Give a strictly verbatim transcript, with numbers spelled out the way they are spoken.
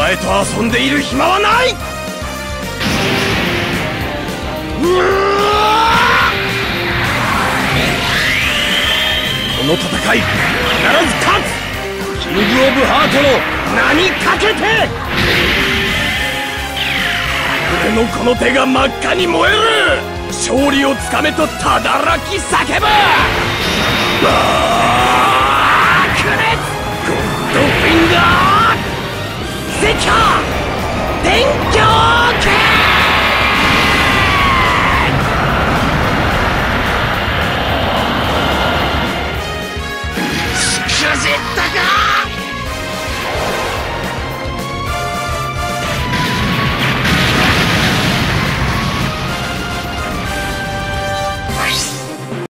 前と遊んでいる暇はない。うわこの戦い必ず勝つ。キングオブハートの名にかけて。俺のこの手が真っ赤に燃える。勝利をつかめとただらき叫ぶ。ダークネスゴッドフィンガーゼキャー電キャ